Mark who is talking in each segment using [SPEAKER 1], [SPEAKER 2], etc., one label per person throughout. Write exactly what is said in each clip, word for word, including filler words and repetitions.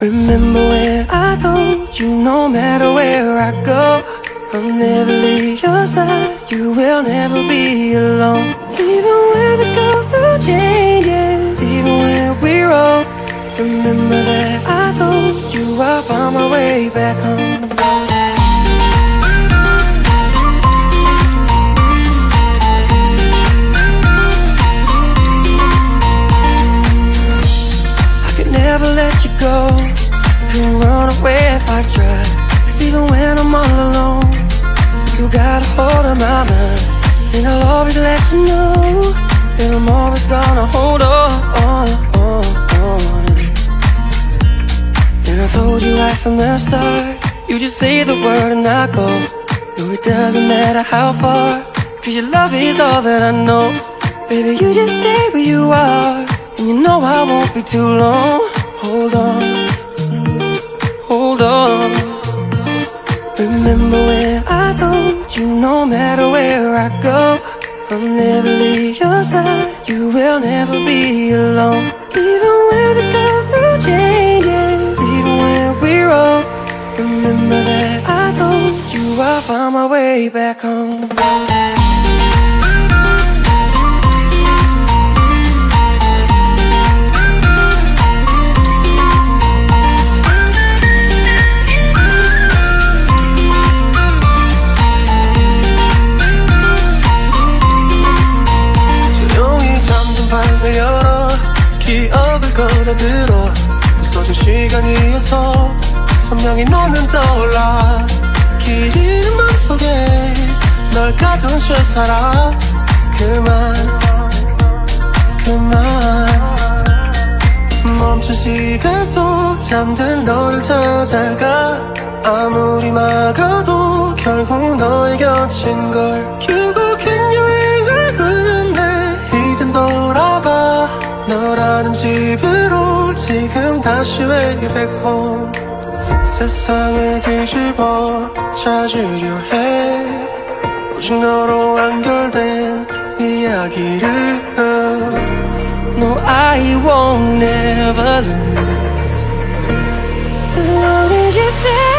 [SPEAKER 1] Remember when I told you no matter where I go, I'll never leave your side, you will never be alone. Even when we go through changes, even when we're old, remember that I told you I'll find my way back home. I could never let you go, couldn't run away if I tried. Cause even when I'm all alone, you got a hold of my mind. And I'll always let you know that I'm always gonna hold on, on, on, on. And I told you right from the start, you just say the word and I go. No, it doesn't matter how far, cause your love is all that I know. Baby, you just stay where you are, and you know I won't be too long. Hold on, hold on. Remember when I told you no matter where I go, I'll never leave your side, you will never be alone. Even when we go through changes, even when we're old, remember that I told you I'll find my way back home.
[SPEAKER 2] 열어 기억을 꺼내들어 있어준 시간 위에서 선명히 너는 떠올라 길 잃은 맘속에 널 가둔 채 살아 그만 그만 멈춘 시간 속 잠든 너를 찾아가 아무리 막아도 결국 너의 곁인 걸 결국엔 여행을 끝냈네 이젠 돌아가 너라는 집으로 지금 다시 way back home 세상을 뒤집어 찾으려 해 오직 너로 완결된 이야기를
[SPEAKER 1] No, I won't never lose as long as you're there.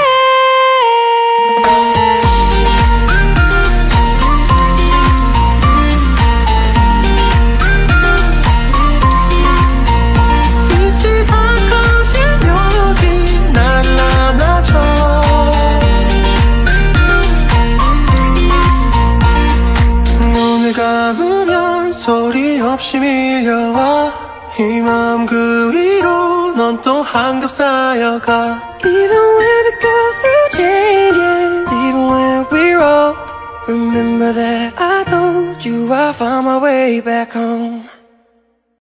[SPEAKER 2] 소리 없이 밀려와 이 마음 그 위로 넌 또 한 겹 쌓여가
[SPEAKER 1] Even when we go through changes, even when we're old, remember that I told you I'll find my way back home.